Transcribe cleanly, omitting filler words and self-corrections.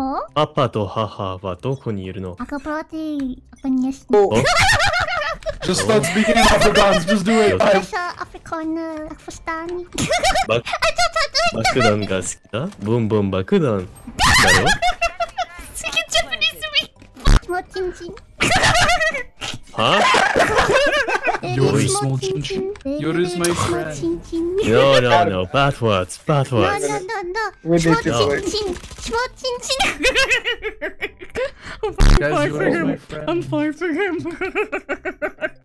Oh? パパと母はどこにいるの Ako proti. Ako niya. Just start speaking in Afrikaans. Just do it. Ako sa Afrikaner. Ako Fustani. 爆弾が好きだボンボン爆弾だろ Sige, Japanese me. Small chin-chin. は Yoru small chin-chin. Yoru is my friend. Chin-chin. No, no, no, bad words, bad No, words. no, no, no. Ridiculous. Small chin-chin. Small chin-chin. Guys, Yoru is my friend. I'm fine for him.